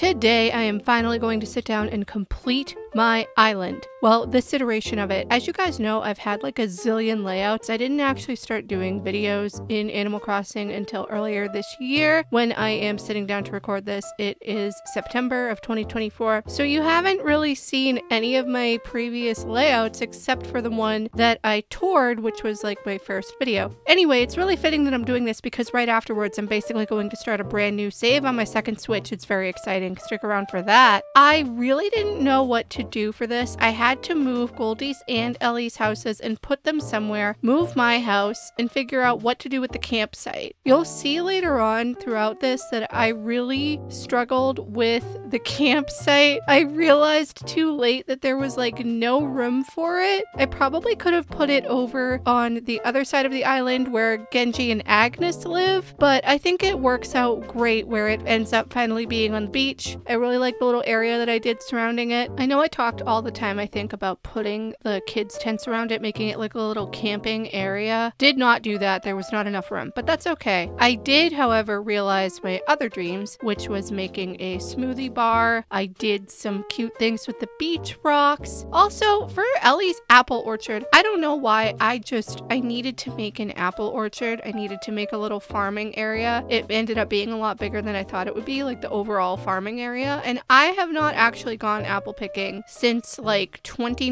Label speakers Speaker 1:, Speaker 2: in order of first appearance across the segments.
Speaker 1: Today I am finally going to sit down and complete my island. Well, this iteration of it. As you guys know, I've had like a zillion layouts. I didn't actually start doing videos in Animal Crossing until earlier this year. When I am sitting down to record this, it is September of 2024. So you haven't really seen any of my previous layouts except for the one that I toured, which was like my first video. Anyway, it's really fitting that I'm doing this because right afterwards, I'm basically going to start a brand new save on my second Switch. It's very exciting. Stick around for that. I really didn't know what to do for this. I had to move Goldie's and Ellie's houses and put them somewhere, move my house, and figure out what to do with the campsite. You'll see later on throughout this that I really struggled with the campsite. I realized too late that there was like no room for it. I probably could have put it over on the other side of the island where Genji and Agnes live, but I think it works out great where it ends up finally being on the beach. I really like the little area that I did surrounding it. I know I talked all the time, I think, about putting the kids' tents around it, making it like a little camping area. Did not do that. There was not enough room, but that's okay. I did, however, realize my other dreams, which was making a smoothie bar. I did some cute things with the beach rocks. Also, for Ellie's apple orchard, I don't know why, I needed to make an apple orchard. I needed to make a little farming area. It ended up being a lot bigger than I thought it would be, like the overall farming area. And I have not actually gone apple picking since like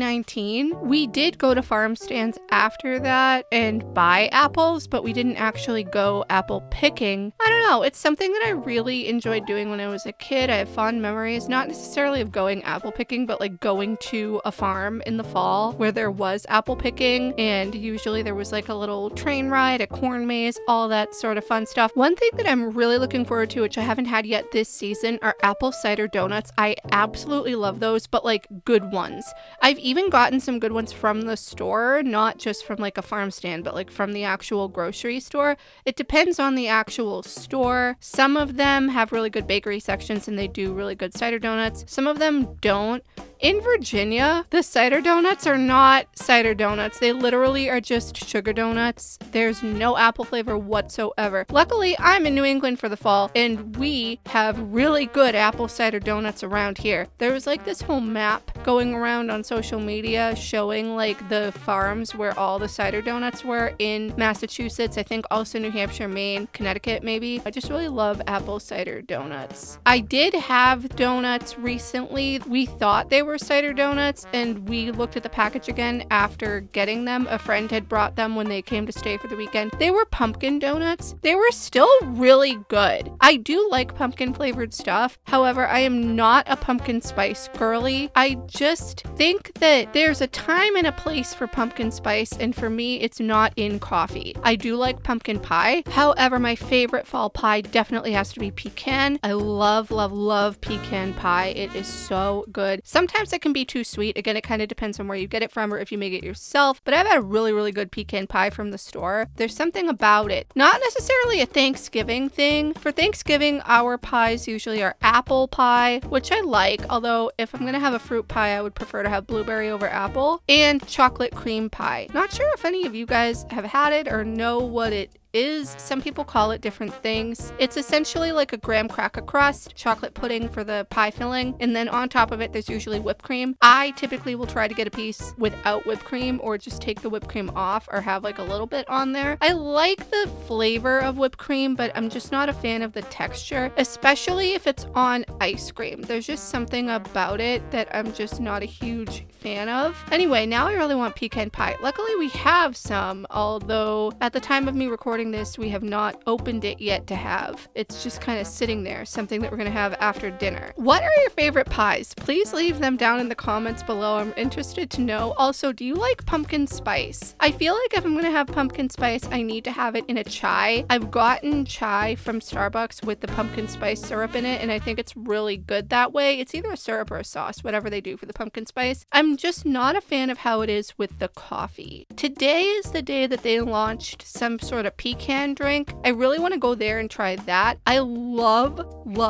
Speaker 1: 2019. We did go to farm stands after that and buy apples, but we didn't actually go apple picking. I don't know. It's something that I really enjoyed doing when I was a kid. I have fond memories, not necessarily of going apple picking, but like going to a farm in the fall where there was apple picking, and usually there was like a little train ride, a corn maze, all that sort of fun stuff. One thing that I'm really looking forward to, which I haven't had yet this season, are apple cider donuts. I absolutely love those, but like good ones. I've even gotten some good ones from the store, not just from like a farm stand, but like from the actual grocery store. It depends on the actual store. Some of them have really good bakery sections and they do really good cider donuts. Some of them don't. In Virginia, the cider donuts are not cider donuts. They literally are just sugar donuts. There's no apple flavor whatsoever. Luckily, I'm in New England for the fall, and we have really good apple cider donuts around here. There was like this whole map going around on social media showing like the farms where all the cider donuts were in Massachusetts, I think also New Hampshire, Maine, Connecticut maybe. I just really love apple cider donuts. I did have donuts recently. We thought they were cider donuts and we looked at the package again after getting them. A friend had brought them when they came to stay for the weekend. They were pumpkin donuts. They were still really good. I do like pumpkin flavored stuff. However, I am not a pumpkin spice girly. I just think that there's a time and a place for pumpkin spice, and for me, it's not in coffee. I do like pumpkin pie. However, my favorite fall pie definitely has to be pecan. I love, love, love pecan pie. It is so good. Sometimes it can be too sweet. Again, it kind of depends on where you get it from or if you make it yourself, but I've had a really, really good pecan pie from the store. There's something about it. Not necessarily a Thanksgiving thing. For Thanksgiving, our pies usually are apple pie, which I like, although if I'm gonna have a fruit pie, I would prefer to have blueberry over apple, and chocolate cream pie. Not sure if any of you guys have had it or know what it is. Some people call it different things. It's essentially like a graham cracker crust, chocolate pudding for the pie filling, and then on top of it there's usually whipped cream. I typically will try to get a piece without whipped cream or just take the whipped cream off or have like a little bit on there. I like the flavor of whipped cream, but I'm just not a fan of the texture, especially if it's on ice cream. There's just something about it that I'm just not a huge fan of. Anyway, now I really want pecan pie. Luckily we have some, although at the time of me recording this, we have not opened it yet to have. It's just kind of sitting there, something that we're gonna have after dinner. What are your favorite pies? Please leave them down in the comments below. I'm interested to know. Also, do you like pumpkin spice? I feel like if I'm gonna have pumpkin spice, I need to have it in a chai. I've gotten chai from Starbucks with the pumpkin spice syrup in it, and I think it's really good that way. It's either a syrup or a sauce, whatever they do for the pumpkin spice. I'm just not a fan of how it is with the coffee. Today is the day that they launched some sort of pecan drink. I really want to go there and try that. I love, love,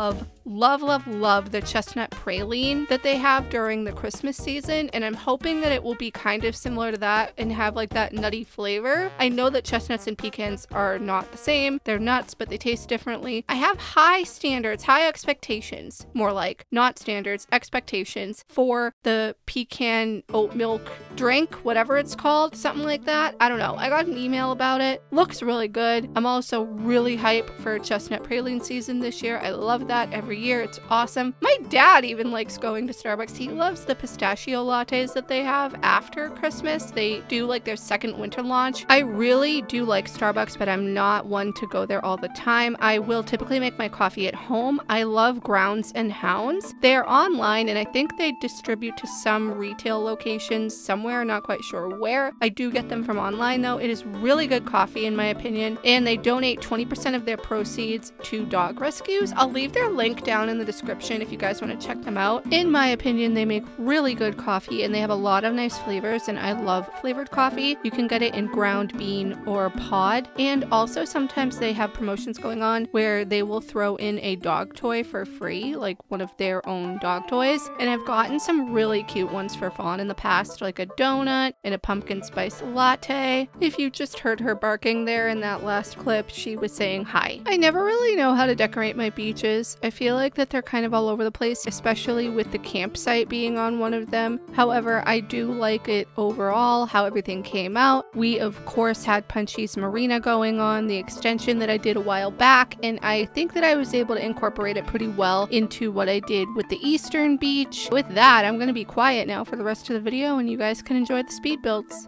Speaker 1: love, love, love the chestnut praline that they have during the Christmas season, and I'm hoping that it will be kind of similar to that and have like that nutty flavor. I know that chestnuts and pecans are not the same. They're nuts, but they taste differently. I have high standards, high expectations, more like not standards, expectations for the pecan oat milk drink, whatever it's called, something like that. I don't know. I got an email about it. Looks really good. I'm also really hype for chestnut praline season this year. I love that every year. It's awesome. My dad even likes going to Starbucks. He loves the pistachio lattes that they have after Christmas. They do like their second winter launch. I really do like Starbucks, but I'm not one to go there all the time. I will typically make my coffee at home. I love Grounds and Hounds. They're online, and I think they distribute to some retail locations somewhere, not quite sure where. I do get them from online though. It is really good coffee in my opinion, and they donate 20% of their proceeds to dog rescues. I'll leave their link down in the description if you guys want to check them out. In my opinion, they make really good coffee, and they have a lot of nice flavors, and I love flavored coffee. You can get it in ground bean or pod, and also sometimes they have promotions going on where they will throw in a dog toy for free, like one of their own dog toys, and I've gotten some really cute ones for Fawn in the past, like a donut and a pumpkin spice latte. If you just heard her barking there in that last clip, she was saying hi. I never really know how to decorate my beaches. I feel like that they're kind of all over the place, especially with the campsite being on one of them. However, I do like it overall, how everything came out. We of course had Punchy's Marina going on, the extension that I did a while back, and I think that I was able to incorporate it pretty well into what I did with the Eastern Beach. With that, I'm going to be quiet now for the rest of the video, and you guys can enjoy the speed builds.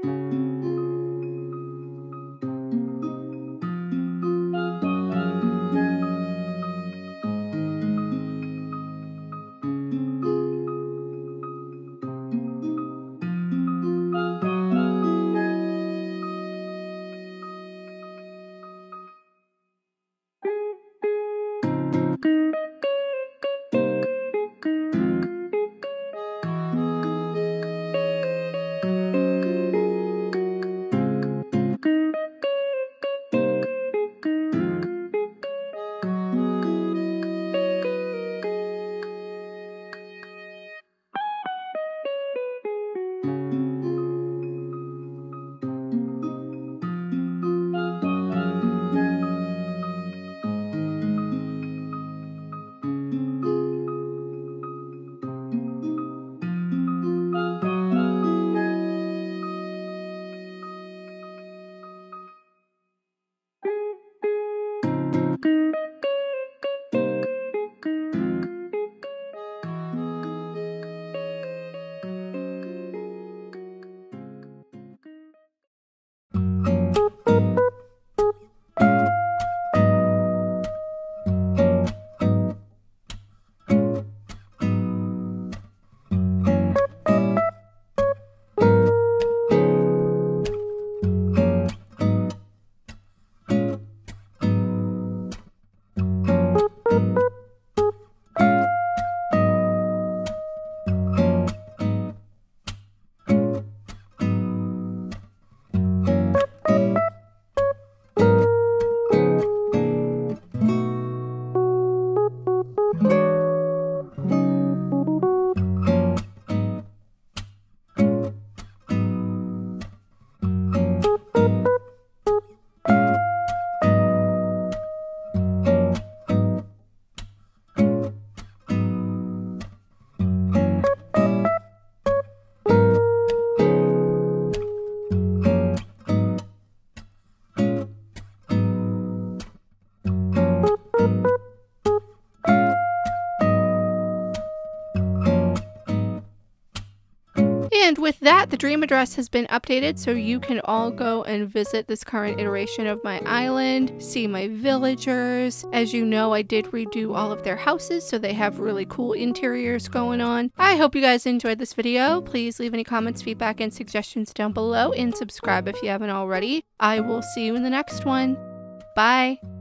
Speaker 1: And with that, the dream address has been updated, so you can all go and visit this current iteration of my island, see my villagers. As you know, I did redo all of their houses, so they have really cool interiors going on. I hope you guys enjoyed this video. Please leave any comments, feedback, and suggestions down below, and subscribe if you haven't already. I will see you in the next one. Bye!